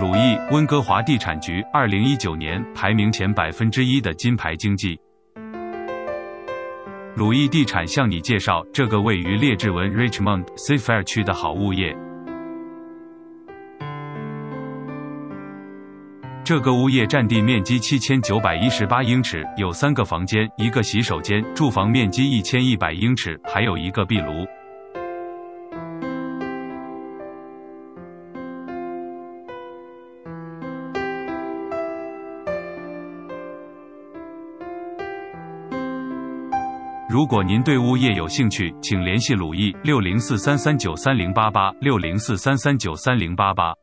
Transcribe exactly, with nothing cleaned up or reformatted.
鲁艺，温哥华地产局二零一九年排名前百分之一的金牌经纪。鲁艺地产向你介绍这个位于列治文 Richmond Seafair 区的好物业。这个物业占地面积七千九百一十八英尺，有三个房间，一个洗手间，住房面积一千一百英尺，还有一个壁炉。如果您对物业有兴趣，请联系鲁艺六零四三三九三零八八六零四三三九三零八八。